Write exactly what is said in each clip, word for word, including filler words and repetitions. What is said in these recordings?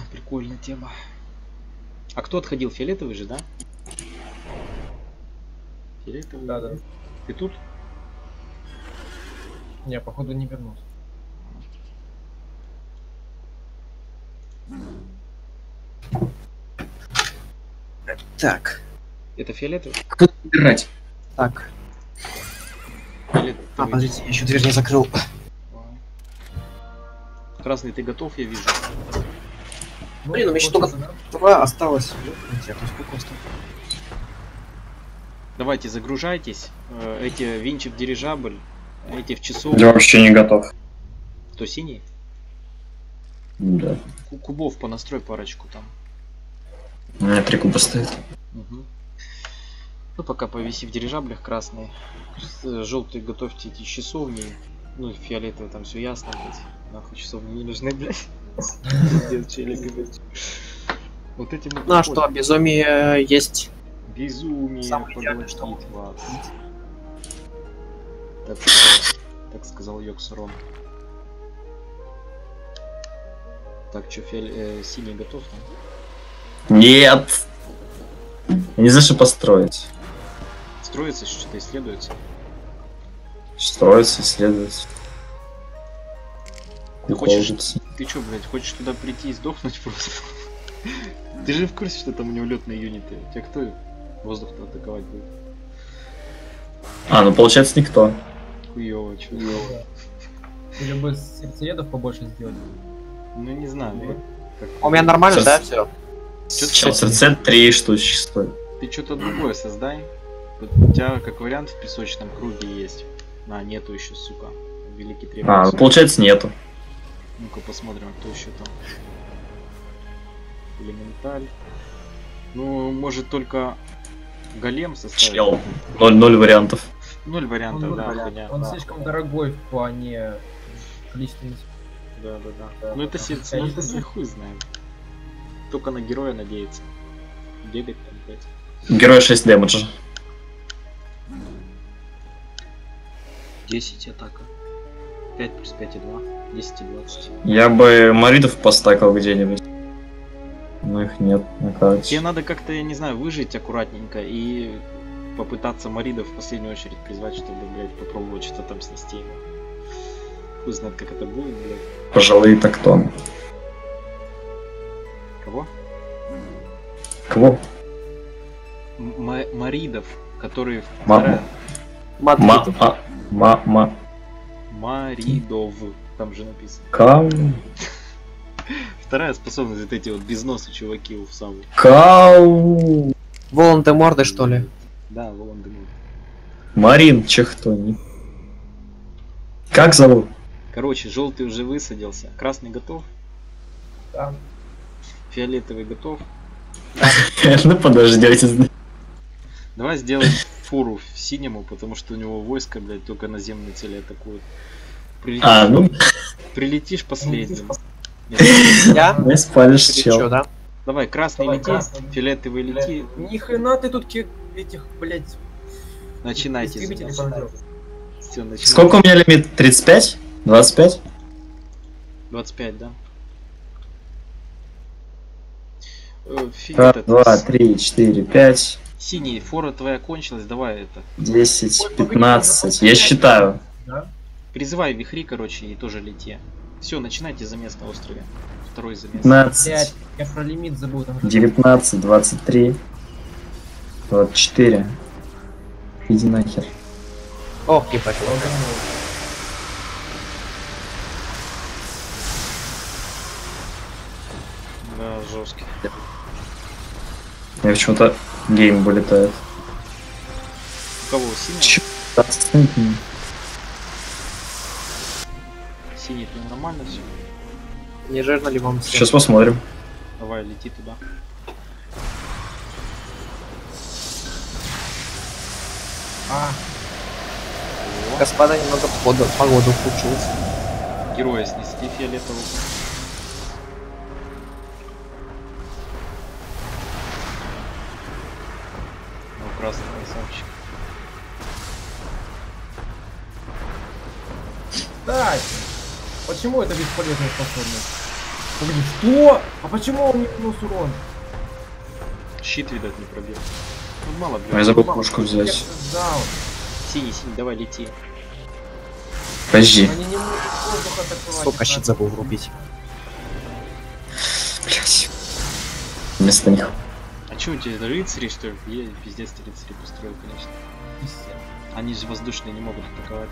Прикольная тема. А кто отходил? Фиолетовый же, да? Фиолетовый? Да, да. Ты тут? Не, походу не вернулся. Так. Это фиолетовый? Кто играть? Так. Фиолетовый. А, подождите, я еще дверь не закрыл. Красный, ты готов, я вижу. Ну, Блин, у меня еще только два осталось. Интересно, сколько осталось? Давайте, загружайтесь. Э, Эти винчик дирижабль, эти в часов. Я вообще не готов. Кто синий? Да. Ку- Кубов понастрой парочку там. У меня три куба стоит. Угу. Ну пока повиси в дирижаблях красные. Желтые готовьте эти часовни. Ну и фиолетовые там все ясно, блядь. Нахуй часовни не нужны, блядь. Пиздец, челик, блядь. Вот этим. Ну а что, безумие есть. Безумие Самое идеальное, поглотит что вас. Так сказал, так сказал Йоксарон. Так, что, фиол... э, синий готов там? Нет! Я не знаю, что построить. Строится, что-то исследуется. Строится, исследуется. Ты хочешь, Уходится. ты чё, блядь, хочешь туда прийти и сдохнуть просто? Ты же в курсе, что там у него летные юниты? Тебя кто воздух-то атаковать будет? А, ну получается никто. Хуёво, чё? Или бы сердцеедов побольше сделать. Ну не знаю. Вот. Как... А у меня нормально, Сейчас- да, все? Сейчас рецепт три штучки стоит. Ты что-то другое создай. Вот у тебя как вариант в песочном круге есть. А, нету еще, сука. Великий А, требуется. ну получается нету. Ну-ка посмотрим, кто еще там. Элементаль. Ну, может только голем составить. Чел. Ноль, ноль вариантов. Ноль Он, вариантов, да, хуйня. он Да, слишком дорогой в плане количественности. да, да, да. Ну это сердце, ну это я хуй знает. Только на героя надеяться. Бегать там, блядь. Герой шесть дэмэджа. десять атака. пять плюс пять и два. десять и двадцать. Я бы маридов постакал где-нибудь. Но их нет на карте. Тебе надо как-то, я не знаю, выжить аккуратненько и попытаться маридов в последнюю очередь призвать, чтобы, блядь, попробовать что-то там снести его. Хуй знает, как это будет, блядь. Пожилые тактон. Кого? Кого? М- маридов, которые... Ма- вторая- Ма, ма, ма, ма. Маридов. Там же написано. Кау. Вторая способность, вот эти вот без носа чуваки у Саву. Кау. Волан-де-Морды, что ли? Да, Волан-де-Морт. Марин Чехтони. Как зовут? Короче, желтый уже высадился. Красный готов. Да. Фиолетовый готов. Ну подождете. Давай сделаем фору синему, потому что у него войско, блядь, только наземные цели атакуют. Прилетишь, А, ну, прилетишь последним. Я? не спалишь, Или чел. чё, да? Давай, красный Давай, лети, красный. фиолетовый лети. Ни хрена ты тут ки- этих, блять, Начинайте. истребителей понадел. Все, начинайте. Сколько у меня лимит? тридцать пять? двадцать пять? двадцать пять, да? Э, фи- Раз, этот, два, три, четыре, пять, Синий, фора твоя кончилась, давай это. десять, пятнадцать. Я считаю. Да? Призывай вихри, короче, и тоже лети. Все, начинайте замес на острове. Второй замес. пятнадцать, Блять, я про лимит забыл. Там же- девятнадцать, двадцать три, двадцать четыре. Иди нахер. Ох, ебать. Да, жесткий. У меня почему-то гейм вылетает. У кого? Синий? Чё? двадцать минут. Синий, ты нормально все? Не жирно ли вам всем? Сейчас посмотрим. Давай, лети туда. А, Господа, немного погода, погода ухудшилась. Героя снести фиолетового. Ну, красный красавчик. кстати, почему это бесполезная способность? Погоди, что? А почему он не минус урон? Щит, видать, не пробил. Ну, мало, блядь. А я забыл мало. пушку взять. Дал. Синий, синий, давай, лети. Подожди. Они не могут воздух атаковать. Сука, щит забыл врубить. Блять. Вместо них. А чё у тебя, это рыцари, что ли? Я пиздец ты рыцари построил, конечно. Они же воздушные не могут атаковать.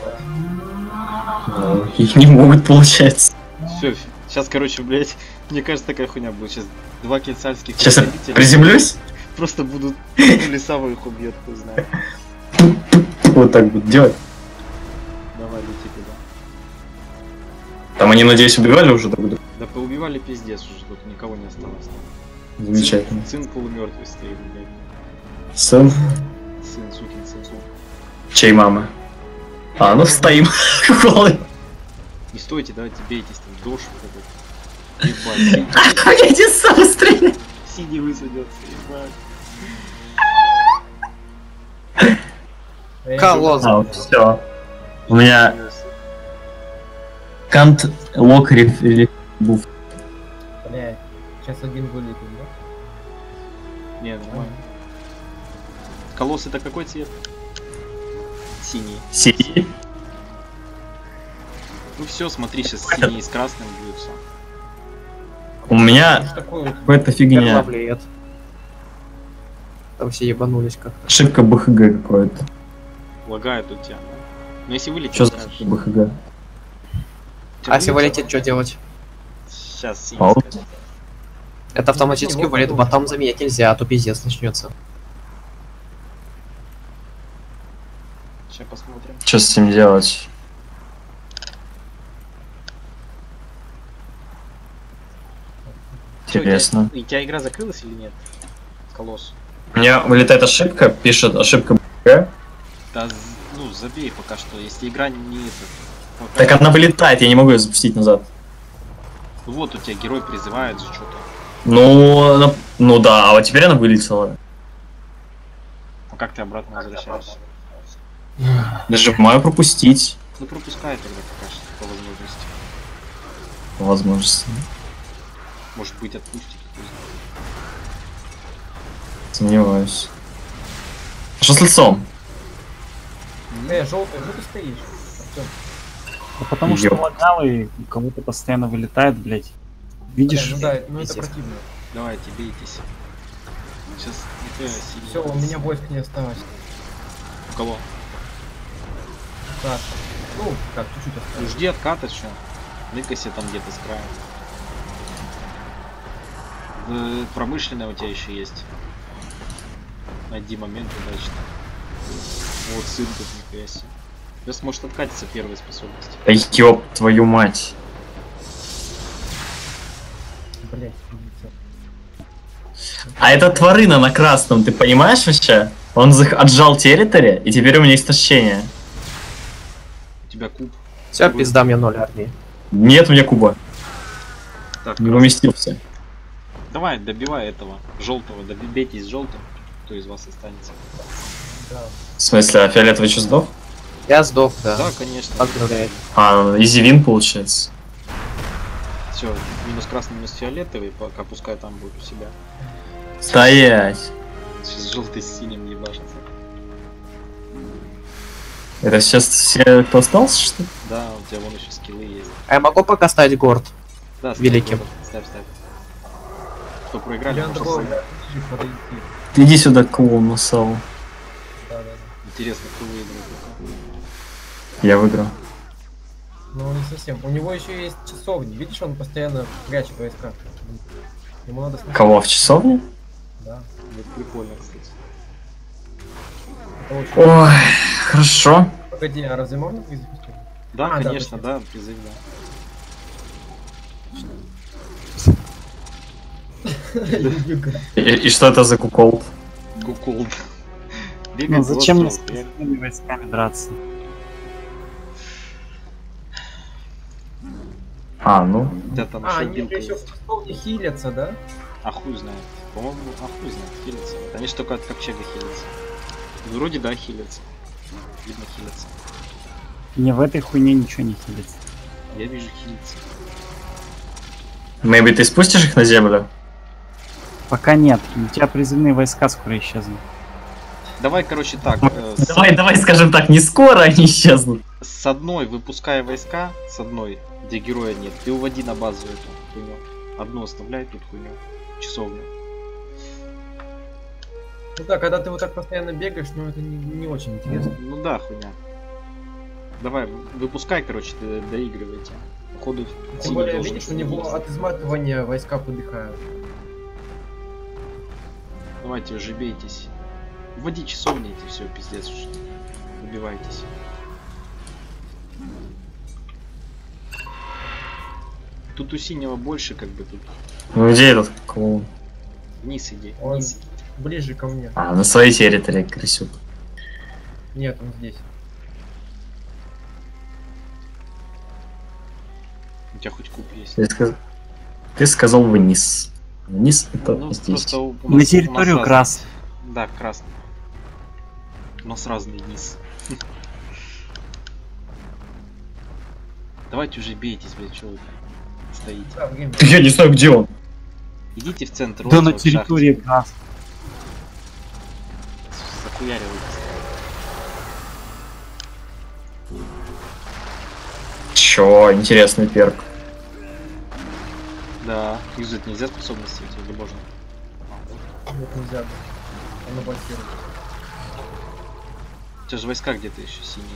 Ну, их не могут, получается. Все, сейчас, короче, блядь, мне кажется, такая хуйня будет. Сейчас два кенсальских Сейчас я представителя приземлюсь. просто будут лесовой их убьет, кто знает. Вот так буду делать. Давай, лети туда. Там они, надеюсь, убивали уже друг друга. Да поубивали пиздец уже, тут никого не осталось. Замечательно. Сын, сын полумертвый стоит, блядь. Сын. Сын, сукин сын, сукин. Чей мама? А, ну стоим. Голый. Не стойте, давайте бейтесь, там дождь вот этот. Ебать, Я иди сам быстрее. синий высадился, ебать. Колосс. А, все. У меня кант локрив или буф. Блядь, сейчас один вылетит, да? Не, нормально. Колосс это какой цвет? Синий. Синий. Ну все, смотри, сейчас синий с красным бьются. У меня Что такое? какая-то Перла фигня. влияет. Там все ебанулись как-то. Ошибка БХГ какой-то. Лагает у тебя. Ну если вылетит, Что за ошибка БХГ? А если вылетит, что делать? Сейчас синий Пауза. скажет. Это автоматически Его вылет, потом. ботам заменять нельзя, а то пиздец начнется. Сейчас посмотрим. Что с этим делать? Чё, у тебя- Интересно. У тебя игра закрылась или нет? Колосс. У меня вылетает ошибка, пишет ошибка БХГ. Да, з- ну забей пока что, если игра не это. пока- Так она вылетает, я не могу ее запустить назад. Вот у тебя герой призывает же что-то. Ну, она- ну да, а вот теперь она вылетела. А как ты обратно возвращаешься? Нажимаю пропустить. Ну пропускай тогда пока что по возможности. Возможно. Может быть отпустит. кто знает. Сомневаюсь. А что с лицом? Э, желтый, ну ты стоишь. Артём. Да потому что Ёп. лагал и у кого-то постоянно вылетает, блять. Видишь? Бля, ну да, ну это Пиздец. противно. Давайте, бейтесь. Сейчас это синий. Все, у меня войск не осталось. У кого? Так. Ну, как, чуть-чуть Ну осталось. жди отката, что? Ныкайся там где-то с края. Э, Промышленная у тебя еще есть. Найди момент удачно. Вот сын тут, нихуя себе. Сейчас может откатиться первой способности. Да ёб твою мать. Блять, пиздец. А это тварына на красном, ты понимаешь вообще? Он зах- отжал территория, и теперь у меня истощение. У тебя куб. Все, пизда мне ноль армии. Нет у меня куба, Так, не уместился. давай, добивай этого желтого, добейте с желтым, кто из вас останется. Да. В смысле, а фиолетовый что, сдох? Я сдох, да. Да, конечно. Поздравляю. А, изивин получается. Все, минус красный, минус фиолетовый, пока пускай там будет у себя. Стоять. Сейчас желтый с синим ебашится. Это сейчас все, кто остался, что ли? Да, у тебя вон еще скиллы есть. А я могу пока ставить горд? Да, ставь Великим. город. Ставь, ставь. Кто проиграли, Или надо может, было ставь. чуть подойти. Иди сюда, клоун на саву. Да, да, да. Интересно, кто выиграет. Я выиграл. Ну, не совсем. У него еще есть часовни. Видишь, он постоянно прячет войска. Ему надо сносить. Кого, в часовне? Да. Это прикольно, кстати. Это очень... Ой, хорошо. Погоди, а разве можно призыв? Да, А, да, конечно, точно. да, призыв, да. И, и что это за кукол? Кукол. Ну зачем мне с остров, реально. красными войсками драться? А, ну. У тебя там А, еще они билка еще в есть. часовне хилятся, да? А хуй знает. По-моему, а хуй знает, хилятся. Они же только от ковчега хилятся. Ну, вроде да, хилятся. Видно, хилятся. Мне в этой хуйне ничего не хилится. Я вижу хилятся. Maybe ты спустишь их на землю? Пока нет. У тебя призывные войска скоро исчезнут. Давай, короче, так. э, с- Давай, давай, скажем так, не скоро они исчезнут. С одной выпуская войска, с одной, где героя нет, ты уводи на базу эту хуйню. Одну оставляй тут хуйню. Часовню. Ну да, когда ты вот так постоянно бегаешь, ну это не, не очень интересно. Ну да, хуйня. Давай, выпускай, короче, до- доигрывайте. Походу, Тем синий более, должен видишь, у него победить. от изматывания войска подыхают. Давайте уже бейтесь. Вводи часовни эти, все, пиздец уже. Убивайтесь. Тут у синего больше, как бы тут. Ну где этот клоун? Вниз иди. Он Вниз. ближе ко мне. А, на своей территории, крысюк. Нет, он здесь. У тебя хоть куб есть. Ты, сказ- ты сказал вниз. Вниз это Ну, здесь. просто у- у На нас- у территорию нас крас. разный- Да, красный. У нас разный низ. Давайте уже бейтесь, блядь, что вы там стоите. Да, время. Я не знаю, где он. Идите в центр. Да острова, на в территории крас. шахте. Захуяривайтесь. Чё, интересный перк. Да, юзать нельзя способности эти, или можно? Нет, нельзя. Он блокирует. У тебя же войска где-то еще синие.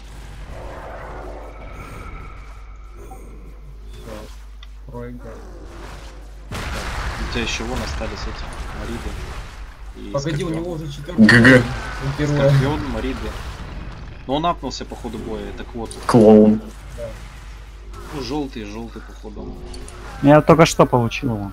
Все. Проиграл. У тебя еще вон остались эти Мариды. И Погоди, у Скорпион. него уже четвертый. ГГ. Героя. Скорпион, Мариды. Но он апнулся по ходу боя, так вот. Клоун. Ну, желтый, желтый по ходу. Я только что получил его.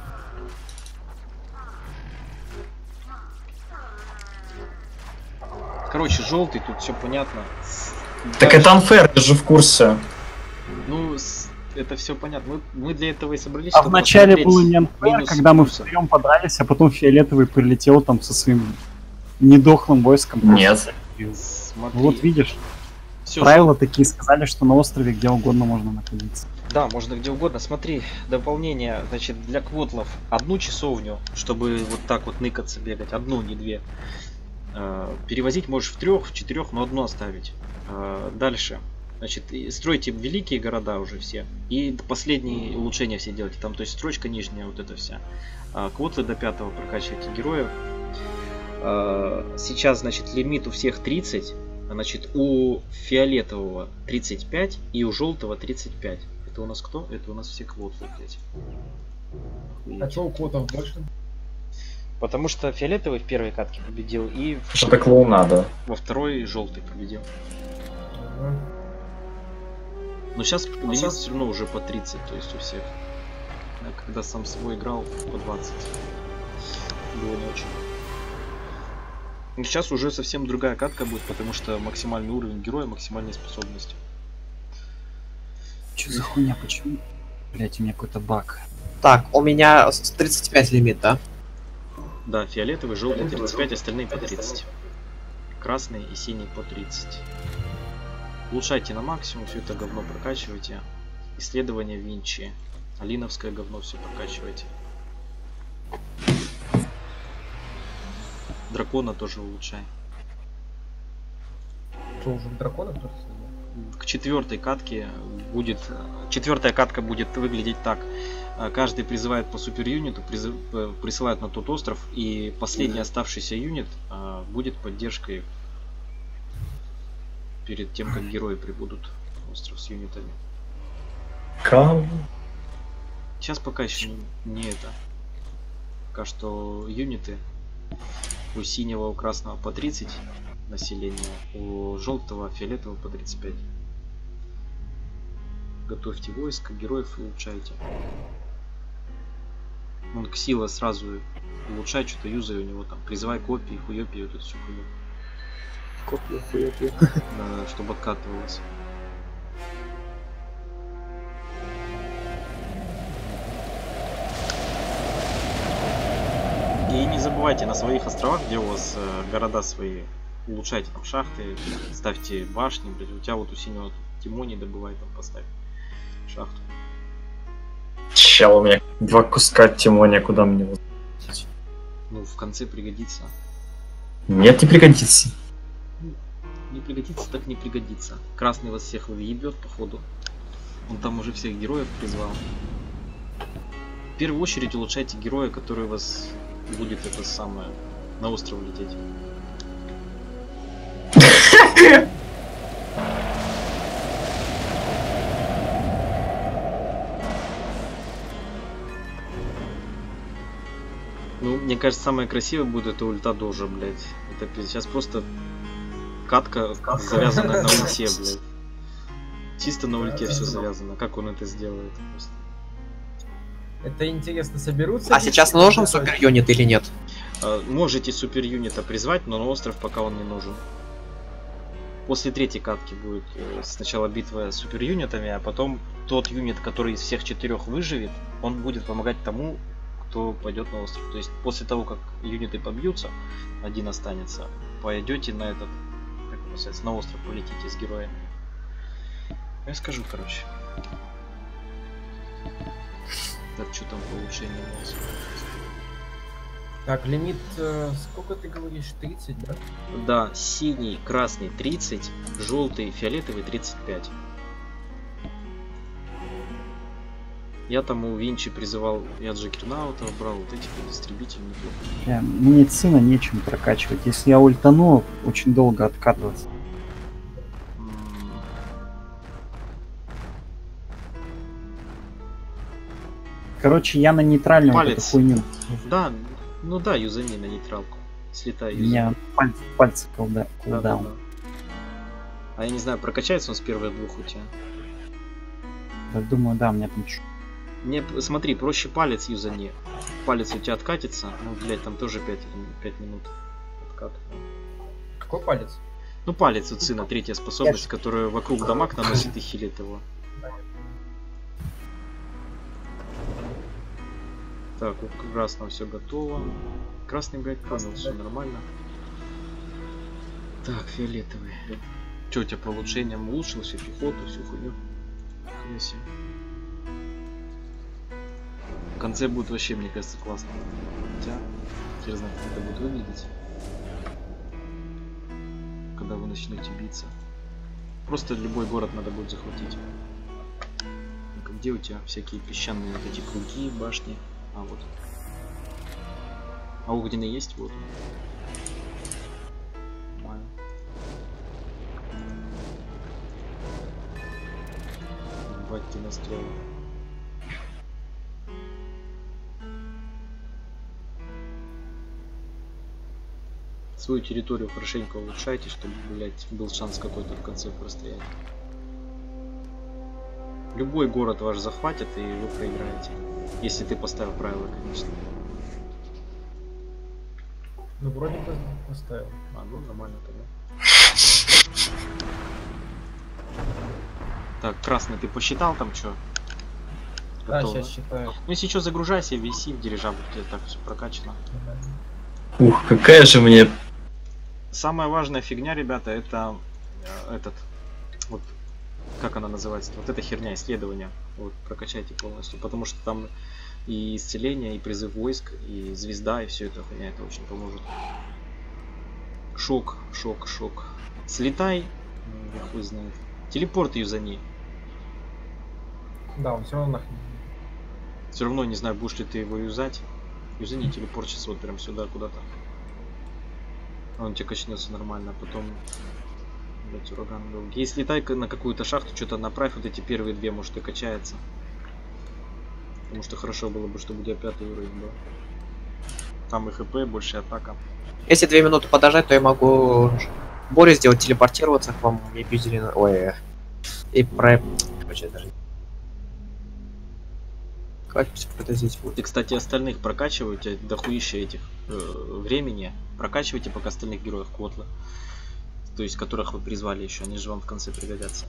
Короче, желтый, тут все понятно. Так Дальше- это unfair, я же в курсе. Ну, с- это все понятно. Мы, мы для этого и собрались. А чтобы вначале посмотреть было не unfair, минусы, когда мы плюсы. втроем подрались, а потом фиолетовый прилетел там со своим недохлым войском. Нет. Смотри. Вот видишь, Всё, правила такие сказали, что на острове где угодно можно находиться. Да, можно где угодно. Смотри, дополнение, значит, для квотлов одну часовню, чтобы вот так вот ныкаться, бегать, одну, не две. Э, Перевозить можешь в трех, в четырех, но одну оставить. Э, Дальше. Значит, и стройте великие города уже все. И последние улучшения все делайте. Там, то есть, строчка нижняя, вот эта вся. А, Квотлы до пятого прокачивайте героев. А, Сейчас, значит, лимит у всех тридцать. Значит, у фиолетового тридцать пять и у желтого тридцать пять. Это у нас кто? Это у нас все квотлы, блядь. А что у котов больше? Потому что фиолетовый в первой катке победил и в- Что-то клоунада. во второй желтый победил. Ага. Но сейчас лимит все равно уже по тридцать, то есть у всех. Я когда сам свой играл, по двадцать. Было не очень. Но сейчас уже совсем другая катка будет, потому что максимальный уровень героя, максимальные способности. Че за хуйня, почему? Блять, у меня какой-то баг. Так, у меня с- тридцать пять лимит, да? Да, фиолетовый, желтый тридцать пять, остальные по тридцать. Красный и синий по тридцать. Улучшайте на максимум, все это говно прокачивайте. Исследование Винчи. Алиновское говно все прокачивайте. Дракона тоже улучшай. Что, уже дракона кто-то создал? К четвертой катке будет... Четвертая катка будет выглядеть так. А, Каждый призывает по супер юниту, призыв- э, присылает на тот остров, и последний оставшийся юнит а, будет поддержкой перед тем, как герои прибудут на остров с юнитами. Кал. Сейчас пока еще не, не это. Пока что юниты у синего, у красного по тридцать населения, у желтого, фиолетового по тридцать пять. Готовьте войско, героев улучшайте. Он Ксила сразу улучшай, что-то юзай у него там. Призывай копии, хуёпи, вот эту всю хуйню. Копия, хуёпия. Да, чтобы откатывалось. И не забывайте на своих островах, где у вас э, города свои, улучшайте там шахты, ставьте башни, блядь. У тебя вот у синего Тимони добывай там, поставь шахту. Чел, у меня два куска тимония, куда мне его запустить? Ну, в конце пригодится. Нет, не пригодится. Не пригодится, так не пригодится. Красный вас всех выебет, походу. Он там уже всех героев призвал. В первую очередь улучшайте героя, который у вас будет это самое на остров лететь. Ну, мне кажется, самое красивое будет это ульта Дожа, блядь. Это сейчас просто катка, завязанная на ульте, блядь. Чисто на ульте все завязано. Как он это сделает? Просто. Это интересно, соберутся? А сейчас нужен супер юнит или нет? А, можете супер юнита призвать, но на остров пока он не нужен. После третьей катки будет э, сначала битва с супер юнитами, а потом тот юнит, который из всех четырех выживет, он будет помогать тому, кто пойдет на остров. То есть после того, как юниты побьются, один останется, пойдете на этот, как он называется, на остров полетите с героем. Я скажу, короче. Так, что там по улучшению у нас? Так, лимит, э, сколько ты говоришь, тридцать, да? Да, синий, красный тридцать, желтый, фиолетовый тридцать пять. Я там у Винчи призывал, я Джекернаута брал, вот этих вот истребителей неплохо. Бля, медицина нечем прокачивать. Если я ультану, очень долго откатываться. Короче, я на нейтральную вот эту Палец. хуйню. Да, ну да, юзани на нейтралку. Слетай У юзани. меня пальцы, пальцы колда, Да, да, колдаун. да. А я не знаю, прокачается он с первых двух у тебя. Я думаю, да, у меня там чуть. Не, смотри, проще палец юзани. Палец у тебя откатится, ну, блять, там тоже пять минут откат. Какой палец? Ну, палец у Цина, третья способность, которая вокруг дамаг наносит и хилит его. Так, у красного все готово. Красный, блядь, понял, все нормально. Так, фиолетовый. Че у тебя по улучшениям улучшил всю пехоту, всю хуйню? Хуя себе. В конце будет вообще, мне кажется, классно. Хотя, хер знает, как это будет выглядеть. Когда вы начнете биться. Просто любой город надо будет захватить. Ну-ка, где у тебя всякие песчаные вот эти круги, башни? А, вот. А огненный есть? Вот. Нормально. Ебать, ты настроил. Свою территорию хорошенько улучшайте, чтобы, блять, был шанс какой-то в конце простоять. Любой город ваш захватит, и вы проиграете. Если ты поставил правила, конечно. Ну, вроде бы поставил. А, ну нормально тогда. Так, красный, ты посчитал там что? Да, сейчас считаю. Ну если что, загружайся, виси в дирижабль, у тебя так все прокачано. Ух, какая же мне... Самая важная фигня, ребята, это э, этот, вот, как она называется, вот эта херня исследования, вот, прокачайте полностью, потому что там и исцеление, и призыв войск, и звезда, и все это хуйня, это очень поможет. Шок, шок, шок. Слетай, я хуй знает. Телепорт юзани. Да, он все равно нахрен. Все равно не знаю, будешь ли ты его юзать. Юзани телепорт сейчас вот прям сюда куда-то. Он тебе качнется нормально, а потом... Блять, ураган долгий. Если летай на какую-то шахту, что-то направь, вот эти первые две, может, и качается. Потому что хорошо было бы, чтобы у тебя пятый уровень был. Там и хп, больше атака. Если две минуты подождать, то я могу Борю сделать телепортироваться к вам и абьюзили... Ой, и про... Короче, даже... Как это здесь будет? И, кстати, остальных прокачивайте, дохуища этих э, времени. Прокачивайте пока остальных героев Котлы. То есть, которых вы призвали еще, они же вам в конце пригодятся.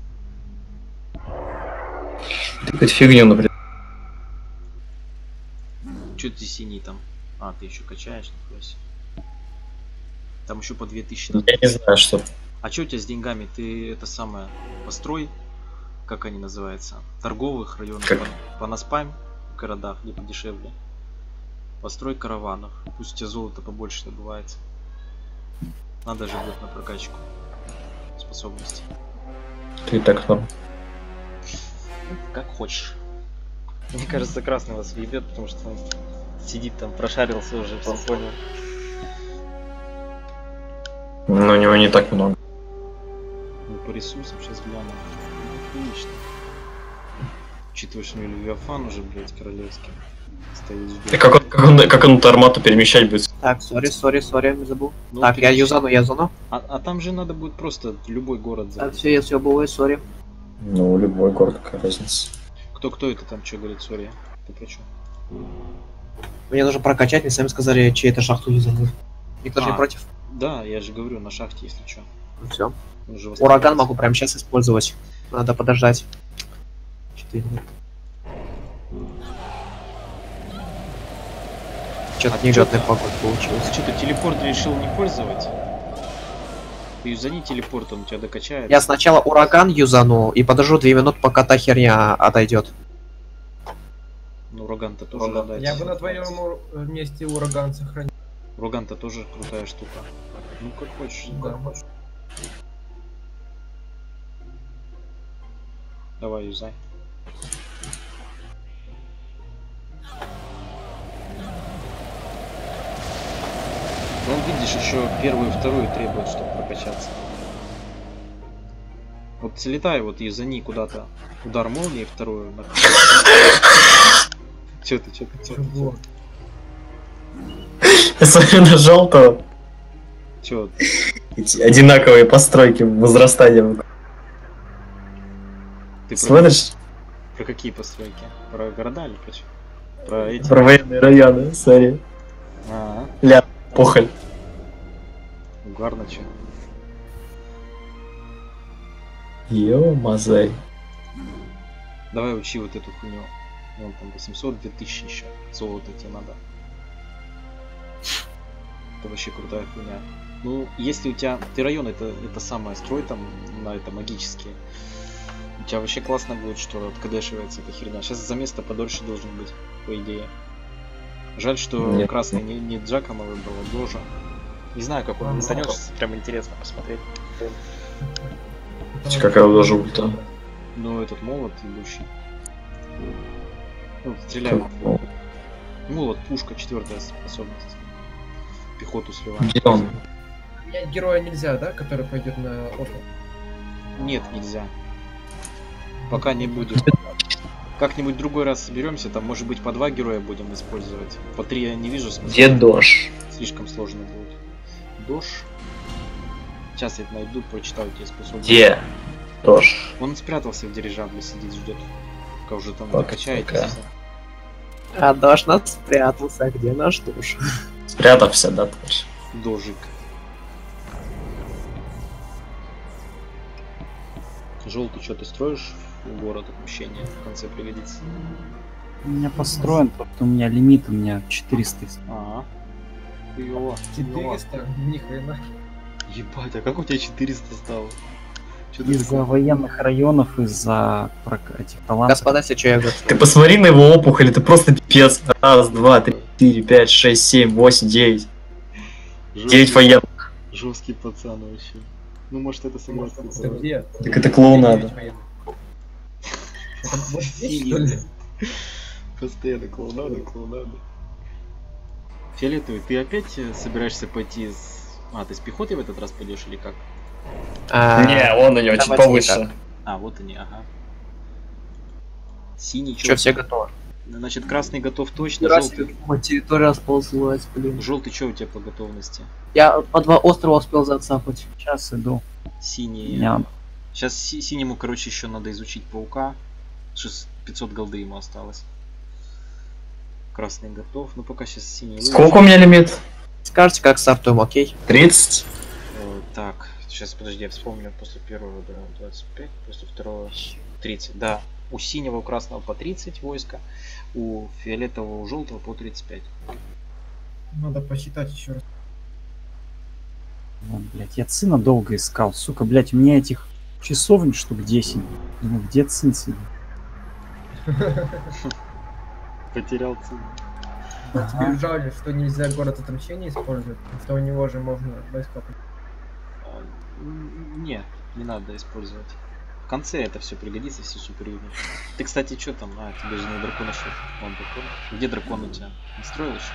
Какую-то фигню, например. Че ты синий там? А, ты еще качаешь, нихуя себе. Там еще по две тысячи надо. Я не знаю, что. А что у тебя с деньгами? Ты это самое построй, как они называются? Торговых районов, Как? по, понаспам в городах, где подешевле. Построй караванов. Пусть у тебя золото побольше добывается. Надо же будет на прокачку способностей. Ты так норм. Как хочешь. Мне кажется, красный вас въебет, потому что он сидит там, прошарился уже, все понял. Но у него не так много. Ну, по ресурсам сейчас гляну. Ну, отлично. Учитывая, что у него Левиафан уже, блядь, королевский. Стоит, ждет. И как он, как он, как он эту армату перемещать будет? Так, сори, сори, сори, не забыл. Ну, Так, я перемещ- юзану, я зону. А, а там же надо будет просто любой город Так, забить. все, я все было, сори. Ну, любой город, какая разница. Кто кто это там что говорит, сори? Ты про чё? Мне нужно прокачать, мне сами сказали, чьи это шахту юзану. Никто же А. не против. Да, я же говорю, на шахте, если что. Ну все. Уже Ураган могу прямо сейчас использовать. Надо подождать. Четыре. Что-то А нелетная чё-то- погода получилась. Что ты телепорт решил не пользовать? Ты юзани телепорт, он у тебя докачает. Я сначала ураган юзану и подожду две минуты, пока та херня отойдет. Ну, ураган-то тоже надо. Я бы на твоем ур- месте ураган сохранил. Ураган-то тоже крутая штука. Ну, как хочешь. Да. Давай, юзай. Ну, он, видишь, еще первую и вторую требует, чтобы прокачаться. Вот слетай, вот юзани куда-то. Удар молнии вторую. На... Че ты, че ты, че ты? Вот. Я смотрю на желтого. Че? Эти одинаковые постройки возрастания. Ты про, Смотришь? про какие постройки? Про города или про чё? Про эти? Про военные районы, смотри. А, Ля, похоль. угарно че. Ё-мазай. Давай учи вот эту хуйню. Вон там восемьсот, две тысячи еще. Золото тебе надо. Это вообще крутая хуйня. Ну, если у тебя... Ты район это, это самое, строй там на это магические. У тебя вообще классно будет, что откадешивается эта херня. Сейчас за место подольше должен быть, по идее. Жаль, что Нет. красный не, не Джакома выбрал, а Дожа. Не знаю, как он летанет, сейчас прям интересно посмотреть. Какая даже ульта. Ну, этот молот идущий. Ну, стреляет. Молот, пушка, четвертая способность. Пехоту сливает. Где он? Менять героя нельзя, да, который пойдет на опыт? Нет, нельзя. Пока не будет. Как-нибудь другой раз соберемся, там может быть по два героя будем использовать. По три я не вижу смысла. Где Дож? Слишком сложно будет. Дож. Сейчас я это найду, прочитаю тебе способность. Где Дож? Он спрятался в дирижабле, сидит, ждет. Пока уже там Пока, докачаетесь. пока. всё. А дождь нас спрятался, где наш душ? Спрятался, да, точно. Дожик. Желтый, что ты строишь в город отмщения? В конце пригодится. У меня построен, просто у меня лимит, у меня четыреста. Ага. Хуёво. четыреста? Ни хрена. Ебать, а как у тебя четыреста стало? Чё ты Из-за такой? военных районов, из-за прок- этих талантов. Господа, если что, я говорю. Ты посмотри на его опухоль, это просто пипец. Раз, два, три, четыре, пять, шесть, семь, восемь, девять. Девять Жёсткий- военных. Жесткий пацан вообще. Ну, может, это согласен. Это где? Так это клоунада. Это вот здесь, что ли? Постоянно клоунада, клоунада. Фиолетовый, ты опять э, собираешься пойти с... А, ты с пехотой в этот раз пойдешь или как? А, Не, он у него чуть давайте повыше. никак. А, вот они, ага. Синий, Что, все готовы? Значит, красный готов точно, Раз желтый. территория расползлась, блин. Желтый, что у тебя по готовности? Я по два острова успел зацапать. Сейчас иду. Синий. Я... Сейчас си- синему, короче, еще надо изучить паука. шесть- пятьсот голды ему осталось. Красный готов. Ну пока сейчас синий. Сколько у меня лимит? Скажите, как стартуем, окей? тридцать. Э, так, сейчас подожди, я вспомню. После первого да, двадцать пять, после второго тридцать. Да, у синего, у красного по тридцать войска, у фиолетового, у желтого по тридцать пять. Надо посчитать еще раз. Вон, блядь, я сына долго искал. Сука, блядь, у меня этих часовен штук десять. Думаю, где сын сидит? Потерял цену. А теперь жаль, что нельзя город отмщения использовать, потому что у него же можно войска. А, н- Не, не надо использовать. В конце это все пригодится, все супер юнит. Ты, кстати, что там? А, тебе же не дракон еще. Вон дракон. Где дракон у тебя? Не строил еще?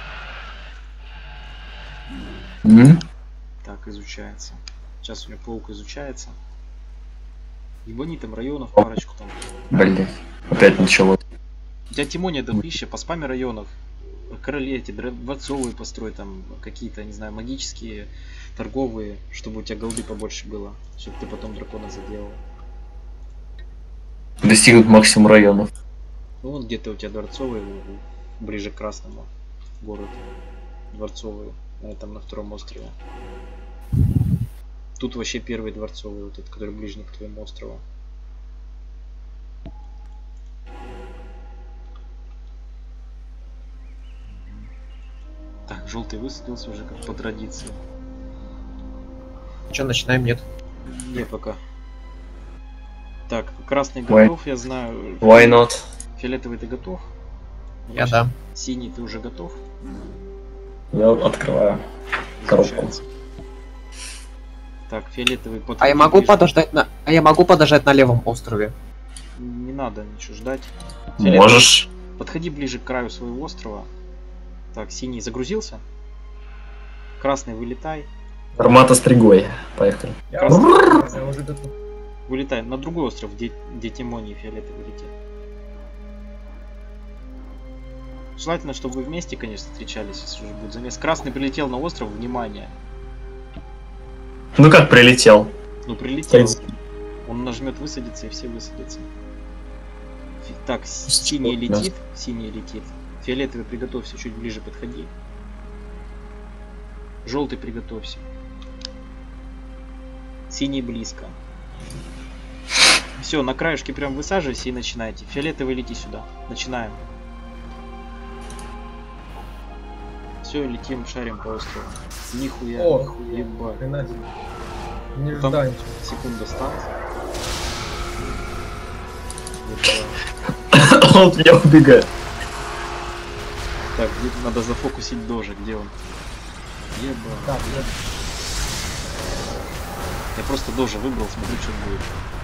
М? Так, изучается. Сейчас у меня паук изучается. Ебани там районов парочку там. Блин, опять началось. У тебя Тимония дохрища, по спаме районов. Короли эти, дра- дворцовые построй там, какие-то, не знаю, магические, торговые, чтобы у тебя голды побольше было. Чтобы ты потом дракона заделал. Достигнут максимум районов. Ну вон где-то у тебя дворцовые, в- ближе к Красному город. Дворцовые, на этом, на втором острове. Тут вообще первый дворцовый, вот этот, который ближний к твоему острову. Так, желтый высадился уже как по традиции. Че, начинаем, нет? Не пока. Так, красный Why- готов, я знаю. Why not? Фиолетовый ты готов? Я да. Синий ты уже готов? Я открываю. Коробку. Изучается. Так, фиолетовый под. А я могу подождать на... А я могу подождать на левом острове? Не надо ничего ждать. Можешь. Подходи ближе к краю своего острова. Так, синий загрузился. Красный вылетай. Армата стригой. Поехали. Я, вас- я уже готов. Вылетай на другой остров, где, где Тимоний фиолетовый летит. Желательно, чтобы вы вместе, конечно, встречались, если уже будет замес. Красный прилетел на остров, внимание. Ну как прилетел? Ну прилетел. принципе. Он нажмет высадиться и все высадятся. Фи- Так, с- С- синий да. летит, синий летит. Фиолетовый приготовься, чуть ближе подходи. Желтый приготовься. Синий близко. Все, на краешке прям высаживайся и начинайте. Фиолетовый лети сюда. Начинаем. Все, летим, шарим по острову. Нихуя, О, нихуя, ебать. Хрена себе. Не Там- ждал ничего. Секунда станция. Ебать. Он от меня убегает. Так, где надо зафокусить дожи, где он? Ебать. Так, я- Я просто дожи выбрал, смотрю, что будет.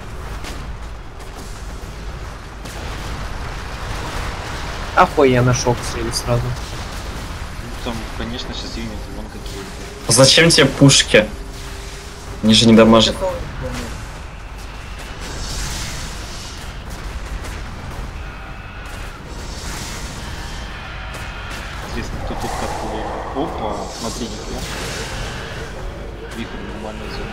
Охуенно, шок слили сразу. Ну, там, конечно, сейчас юниты вон какие. Зачем тебе пушки? Они же не дамажат. Часов не помню. Интересно, кто тут катку выиграл. Опа, смотри, нихуя. Вихрь нормальная зона.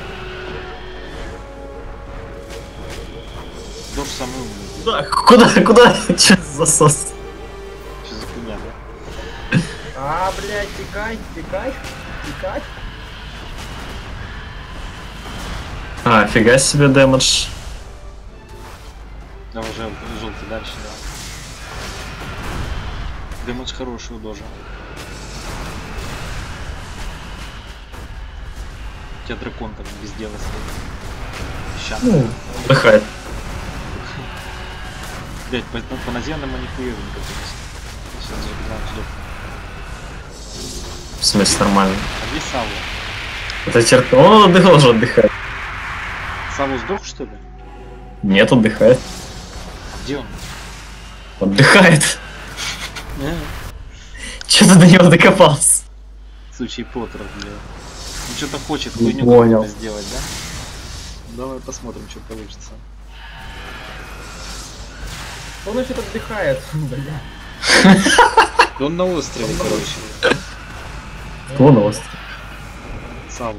Дождь самый умный. Куда? Куда? Куда? Че за засос? Что за хуйня, да? А, блядь, пикай, пикай, пикай. А, фига себе дэмэдж. Да, уже желтый дальше, да. Дэмэдж хороший у дожа. У тебя дракон там без дела стоит. Ща. Ну, отдыхает. Блять, по, по наземным они хуёвенько, конечно. Сейчас же главное ждёт. В смысле нормально. А где Саву? Это терпи. Он отдыхал уже отдыхает. Саву сдох, что ли? Нет, отдыхает. Где он? Отдыхает. Э, Че ты до него докопался? В случае Поттера, бля. Он что-то хочет Не хуйню понял. какую-то сделать, да? Давай посмотрим, что получится. Он значит отдыхает, бля. Да он на острове, короче. Кто на острове? Саву.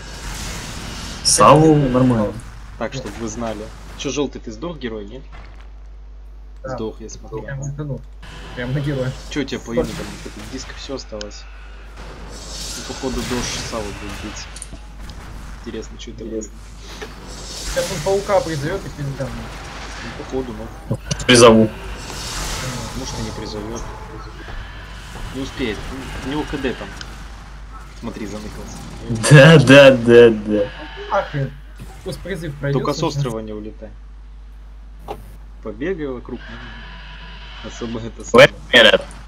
Саву нормально. Так, чтобы вы знали. Че, желтый, ты сдох, герой, нет? Да. Сдох, я смотрел. Прям взглянул. Прям на героя. Че у тебя по юнитам? Тут диск все осталось. Ну, походу, дождь Саву будет бить. Интересно, что это будет. Сейчас он паука призовет и пиздам. Ну, походу, ну. Призову. Может, и не призовет. Не успеет. У него КД там. Смотри, заныкался. Да, да, да, да. Ахрен. Пусть призыв пройдет. Только с острова не улетай. Побегай вокруг. Особо это Wait самое. a minute.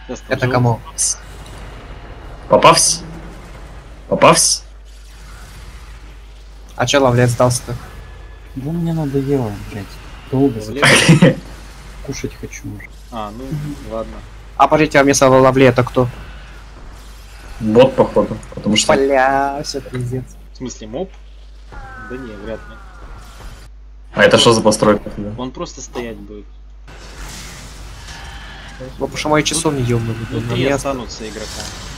Сейчас там Это живут. кому? Попався? Попався? А чё ловлет сдался-то? Да мне надоело, блядь. Долго за- Лавлет? кушать хочу уже. А, ну ладно. А подождите, а вместо ловле это кто? Бот, походу. Потому что... Бля, все пиздец. В смысле, моб? Да не, вряд ли. А это что за постройка тогда? Он просто стоять будет. Ну, потому что мои часовни ёбнули. Ну, блин, три мне останутся игрока.